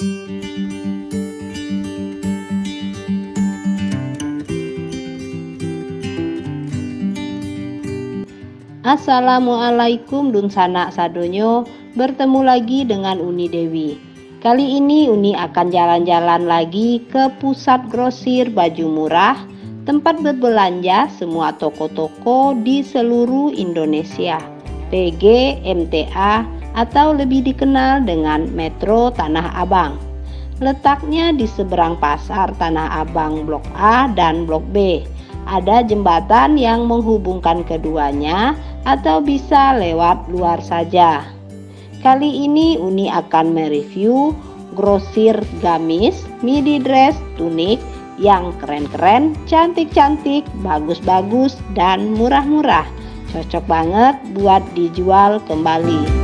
Assalamualaikum Dun Sanak Sadonyo, bertemu lagi dengan Uni Dewi. Kali ini Uni akan jalan-jalan lagi ke pusat grosir baju murah, tempat berbelanja semua toko-toko di seluruh Indonesia, PG MTA atau lebih dikenal dengan Metro Tanah Abang. Letaknya di seberang pasar Tanah Abang Blok A dan Blok B. Ada jembatan yang menghubungkan keduanya atau bisa lewat luar saja. Kali ini Uni akan mereview grosir gamis, midi dress, tunik yang keren-keren, cantik-cantik, bagus-bagus, dan murah-murah. Cocok banget buat dijual kembali.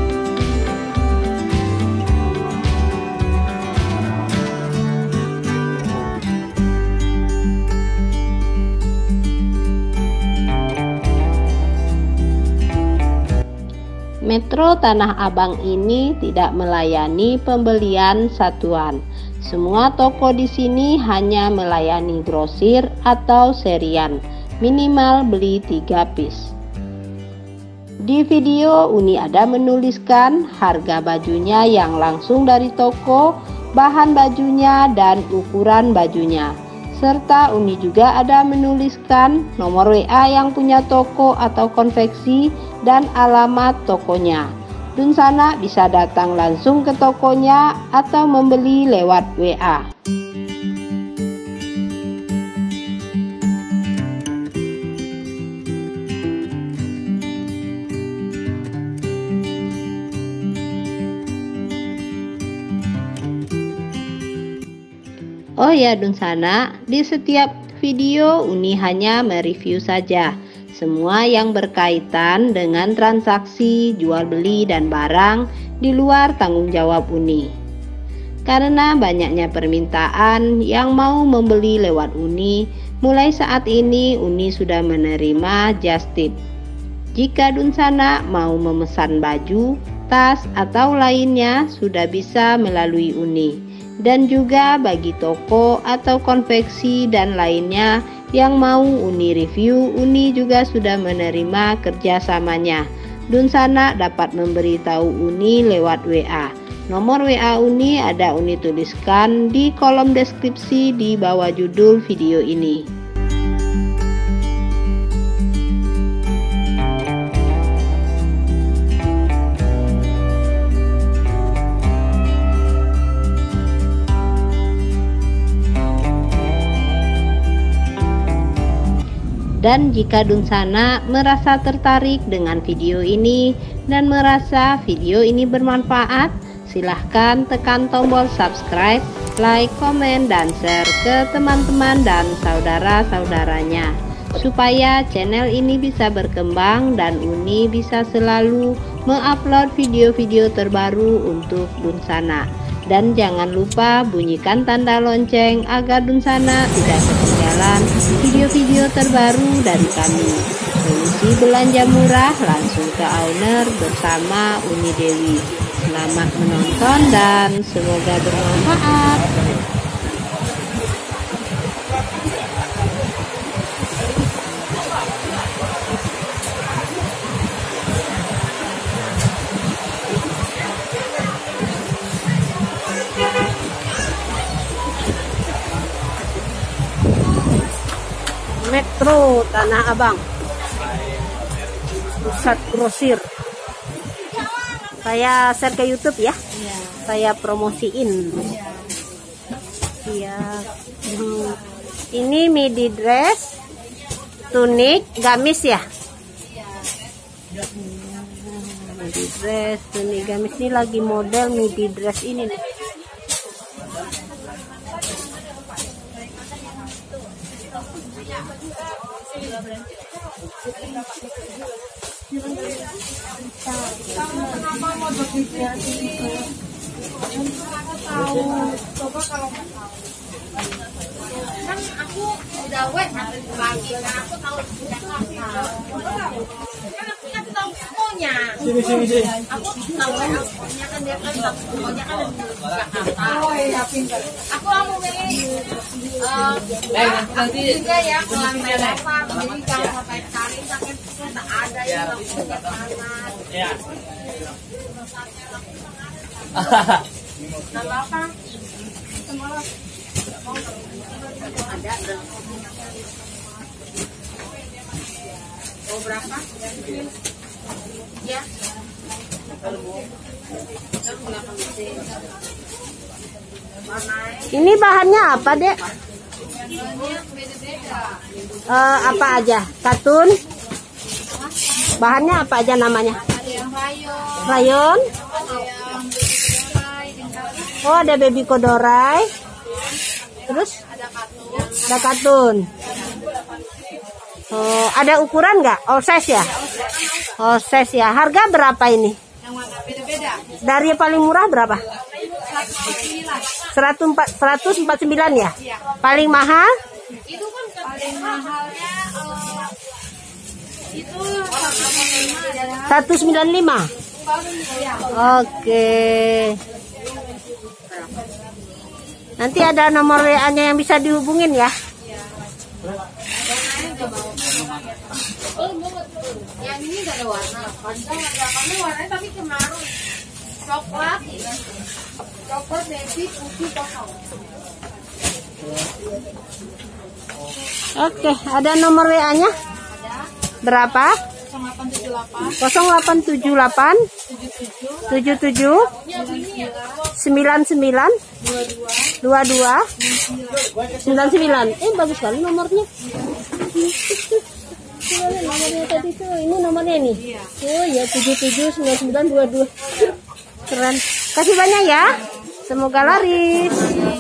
Metro Tanah Abang ini tidak melayani pembelian satuan. Semua toko di sini hanya melayani grosir atau serian, minimal beli 3 piece. Di video Uni ada menuliskan harga bajunya yang langsung dari toko, bahan bajunya dan ukuran bajunya. Serta Uni juga ada menuliskan nomor WA yang punya toko atau konveksi dan alamat tokonya. Dun Sanak bisa datang langsung ke tokonya atau membeli lewat WA. Oh ya Dun Sanak, di setiap video Uni hanya mereview saja. Semua yang berkaitan dengan transaksi jual beli dan barang di luar tanggung jawab Uni. Karena banyaknya permintaan yang mau membeli lewat Uni, mulai saat ini Uni sudah menerima just tip. Jika Dun Sanak mau memesan baju, tas atau lainnya sudah bisa melalui Uni. Dan juga bagi toko atau konveksi dan lainnya yang mau Uni review, Uni juga sudah menerima kerjasamanya. Dun Sanak dapat memberitahu Uni lewat WA. Nomor WA Uni ada Uni tuliskan di kolom deskripsi di bawah judul video ini. Dan jika Dun Sanak merasa tertarik dengan video ini dan merasa video ini bermanfaat, silahkan tekan tombol subscribe, like, komen, dan share ke teman-teman dan saudara-saudaranya supaya channel ini bisa berkembang dan Uni bisa selalu mengupload video-video terbaru untuk Dun Sanak. Dan jangan lupa bunyikan tanda lonceng agar Dun Sanak tidak ketinggalan video-video terbaru dari kami. Solusi belanja murah langsung ke owner bersama Uni Dewi. Selamat menonton dan semoga bermanfaat. Metro Tanah Abang, pusat grosir. Saya share ke YouTube ya. Saya promosiin. Iya. Ini midi dress, tunik, gamis ya. Midi dress, tunik, gamis ini lagi model midi dress ini nih. Kenapa mau bermigrasi? Tahu, coba kalau nggak tahu. Kan aku udah web lagi, kan aku tahu sudah kan aku kan tahu semuanya. Aku tahu nya kan dia kan pokoknya kan di Jakarta. Oh iya pintar. Aku mau milih juga ya ke lantai 8. Jadi jangan sampai cari sakit tak ada yang punya panas. Iya. Nama apa? Semua ada. Oh berapa? Ya. Ini bahannya apa, Dek? Apa aja? Katun? Bahannya apa aja namanya? Rayon? Oh, ada baby kodorai. Terus? Ada katun. Oh, ada ukuran nggak? All size ya? All size ya. Harga berapa ini? Yang mana beda-beda. Dari paling murah berapa? 149 ya? Iya. Paling mahal? Itu kan paling mahalnya itu 195. Oke. Nanti ada nomor WA-nya yang bisa dihubungin ya. Yang ini gak ada warna. Kamu warnanya tapi kemarun. Coklat. Coklat, baby, putih, kosong. Oke, ada nomor WA-nya? Berapa? 0878 77 99 22 99. Bagus sekali nomornya. Nomornya tadi tuh, ini nomornya nih. Oh ya, 77 99 22. Keren. Kasih banyak ya. Semoga laris.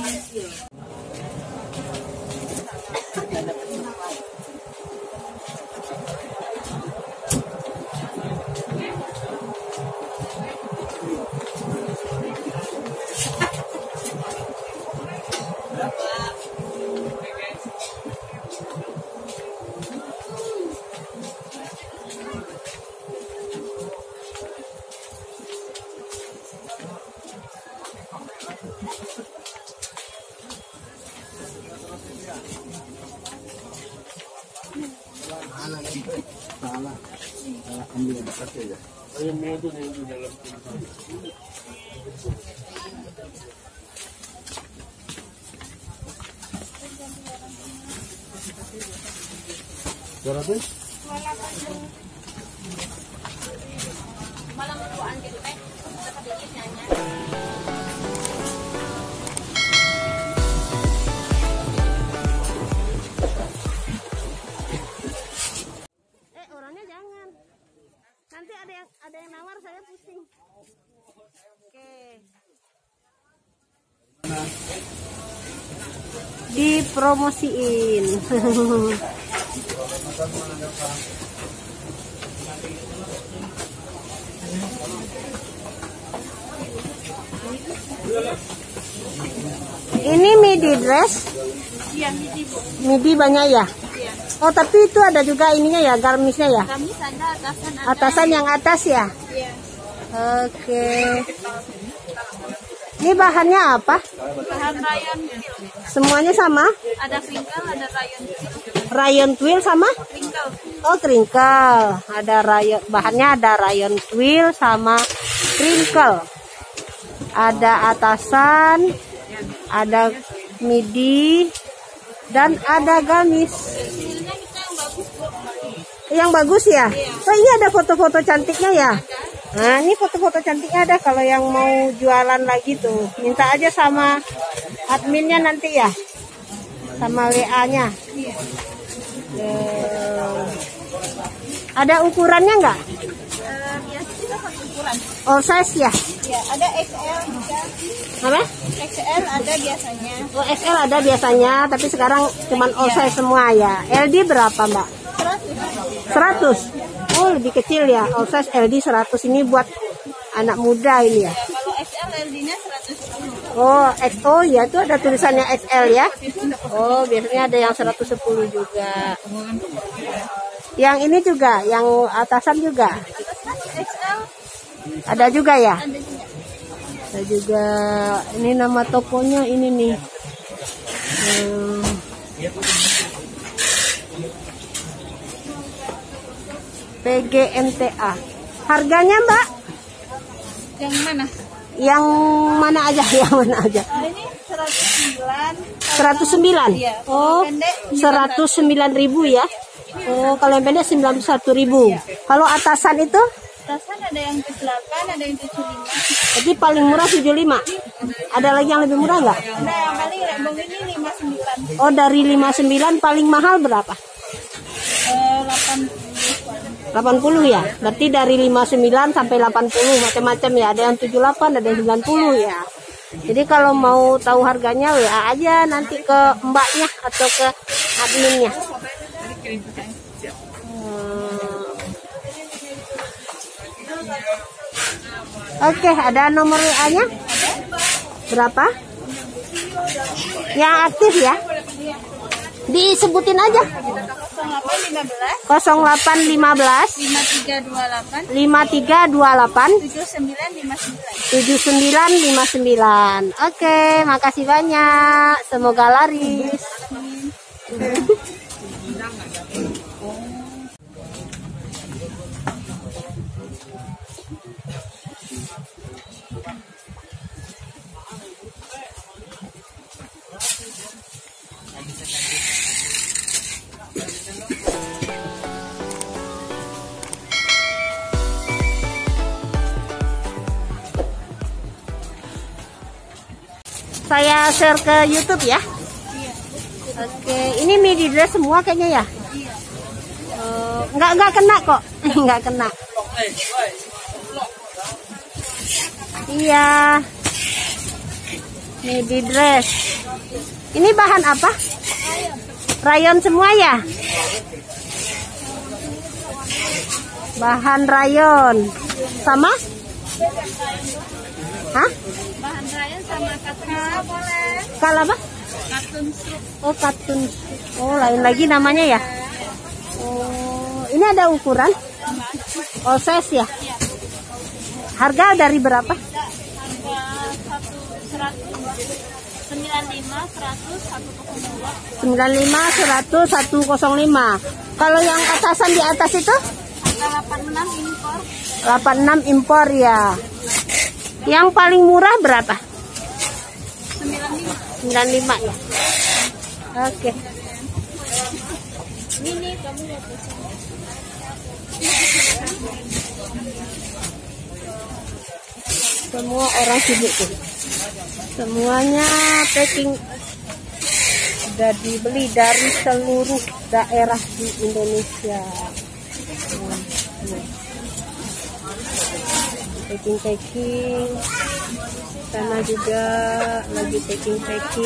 Orangnya jangan. Nanti ada yang nawar, saya pusing. Oke. Dipromosiin. Ini midi dress? Iya, midi, Bu. Midi banyak ya? Iya. Oh, tapi itu ada juga ininya ya, garmisnya ya? Gamis ada, atasan ada. Atasan yang atas ya? Iya. Oke. Ini bahannya apa? Bahan rayon. Semuanya sama? Ada crinkle, ada rayon. Rayon twill sama? Crinkle. Oh, crinkle. Ada rayon, bahannya ada rayon twill sama crinkle. Ada atasan, ada midi, dan ada gamis. Hasilnya kita yang bagus, Bu. Yang bagus ya? Oh, ini ada foto-foto cantiknya ya? Nah, ini foto-foto cantiknya ada. Kalau yang mau jualan lagi tuh, minta aja sama adminnya nanti ya, sama WA-nya. Ada ukurannya nggak? Biasa kita pakai ukuran. All size ya? Ya, ada XL juga. Apa? XL ada biasanya. Oh, XL ada biasanya, tapi sekarang cuman all size semua ya. LD berapa, Mbak? 100. Oh, lebih kecil ya. All size LD 100. Ini buat anak muda ini ya. Kalau XL LD-nya 110. Oh, XO ya, itu ada tulisannya XL ya. Oh, biasanya ada yang 110 juga. Yang ini juga, yang atasan juga. XL Ada juga ya? ada juga. Ada juga ini nama tokonya ini nih. PGNTA. Harganya Mbak? Yang mana? Yang mana aja? Yang mana aja? Ini 109. 109. Iya. Oh, 109.000 ya. Oh, kalau yang pendek 91.000. Kalau atasan itu? Atasan ada yang 78, ada yang 75. Jadi paling murah 75. Ada lagi yang lebih murah nggak? Nah, yang paling rembong ini 59. Oh, dari 59 paling mahal berapa? 80 ya. Berarti dari 59 sampai 80 macam-macam ya. Ada yang 78, ada yang 90 ya. Jadi kalau mau tahu harganya WA aja nanti ke mbaknya atau ke adminnya. Oke, ada nomor WA-nya? Berapa? Yang aktif ya? Disebutin aja. 0815 5328 7959. Oke, makasih banyak. Semoga laris. Saya share ke YouTube ya. Oke, ini midi dress semua kayaknya ya. Nggak kena kok, nggak kena. Iya, midi dress. Ini bahan apa? Rayon semua ya. Bahan rayon sama? Hah? Bahan rayon sama katun boleh. Kalau apa? Katun struk. Oh, katun. Oh, lain lagi namanya ya. Oh, ini ada ukuran? Oh, size ya. Harga dari berapa? Harga 95, 100, 105. Kalau yang atasan di atas itu? Harga 86 impor. 86 impor ya. Yang paling murah berapa? 95 ya. Oke. Ini kamu lihat di sini. Semua orang sibuk tuh. Semuanya packing sudah dibeli dari seluruh daerah di Indonesia. Packing, sana juga lagi packing.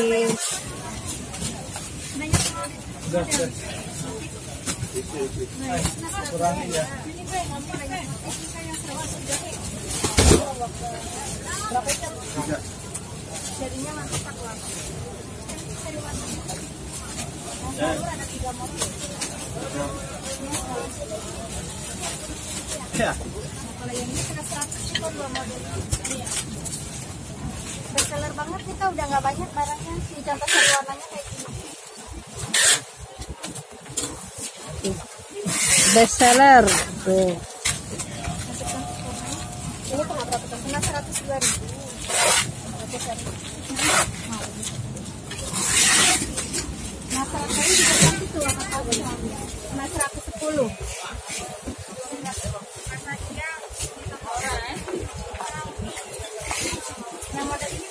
Ya. Kalau yang ini kena 100 kok 2 model. Iya. Bestseller banget kita udah nggak banyak barangnya. Ini contoh satu warnanya kayak gini. Bestseller tuh. Ini kena berapa? Kena 102.000. Nah, salah saya juga cantik tuh warna kawin. Kena 110. Yang model ini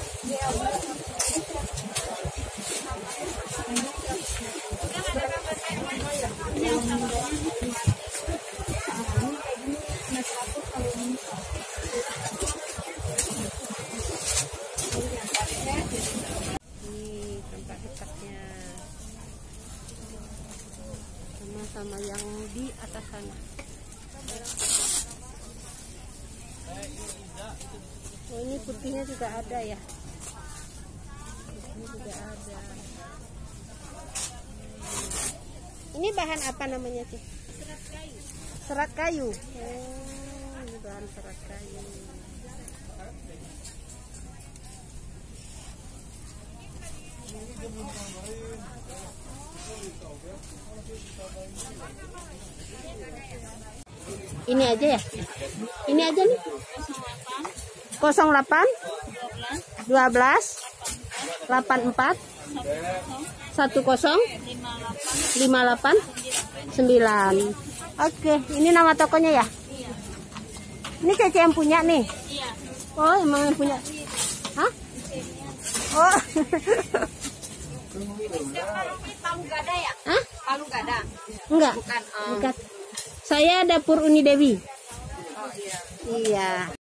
tempat dekatnya sama yang di atas sana. Oh, ini putihnya juga ada ya. Ini juga ada. Ini bahan apa namanya sih? serat kayu. Serat kayu. Oh, ini bahan serat kayu. Ini aja ya? Ini aja nih. 08 12 84 10 58 9. Oke, ini nama tokonya ya? Ini Cece yang punya nih? Iya. Oh, emang yang punya? Hah? Oh. Palu Gada ya? Hah? Palu Gada. Enggak. Bukan. Bukan. Saya dapur Uni Dewi. Oh iya. Iya.